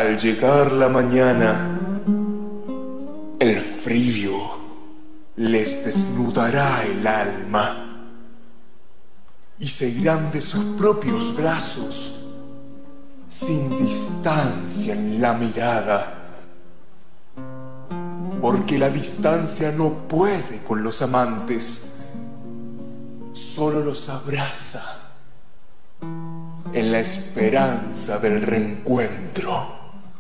Al llegar la mañana, el frío les desnudará el alma y se irán de sus propios brazos sin distancia en la mirada, porque la distancia no puede con los amantes, solo los abraza en la esperanza del reencuentro.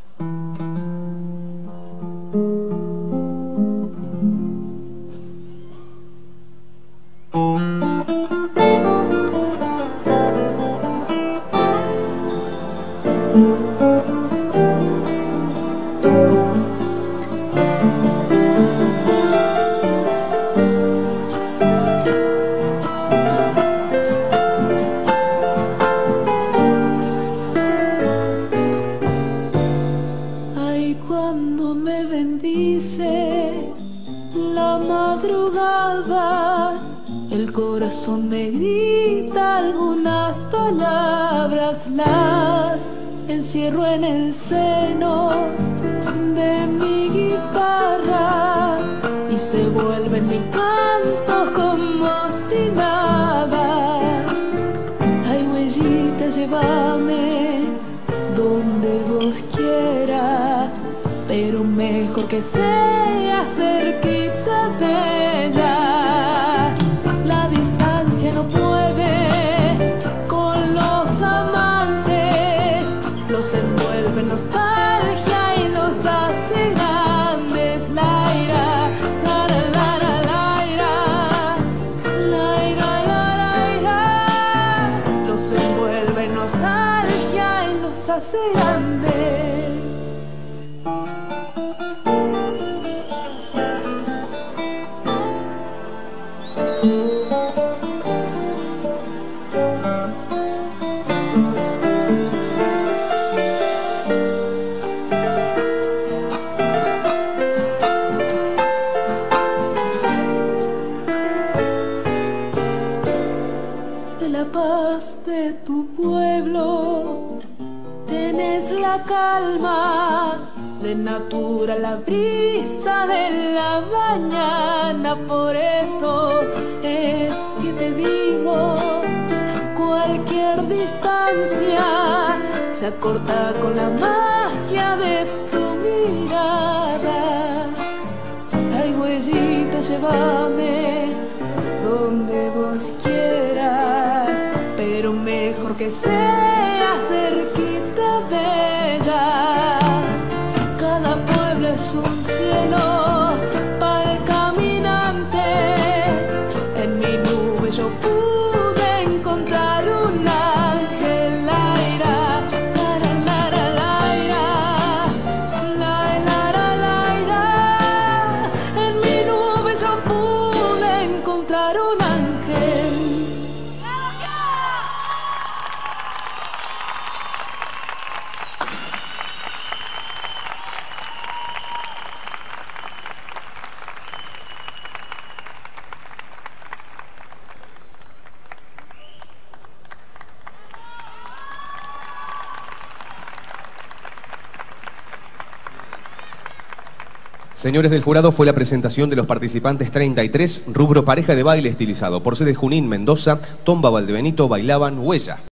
Cuando me bendice la madrugada, el corazón me grita algunas palabras, las encierro en el seno de mi guitarra y se vuelven mi canto como si nada. Ay, huellita, llévame donde vos quieras, pero mejor que sea cerquita de ella. La distancia no puede con los amantes, los envuelve nostalgia y los hace grandes. La ira, la la la la la ira, la ira, la ira, los envuelve nostalgia y los hace grandes. De la paz de tu pueblo tenés la calma, de natura la brisa de la mañana. Por eso es que te digo, cualquier distancia se acorta con la magia de tu mirada. Ay, huellita, llévame donde vos quieras, pero mejor que sea cerquita de ella. Cada pueblo es un cielo para el caminante. En mi nube yo pude encontrar un ángel. La ira, la la la la ira, la la la la ira. En mi nube yo pude encontrar un ángel. Señores del jurado, fue la presentación de los participantes 33, rubro pareja de baile estilizado. Por sede Junín, Mendoza, Tomba, Valdebenito, bailaban Huella.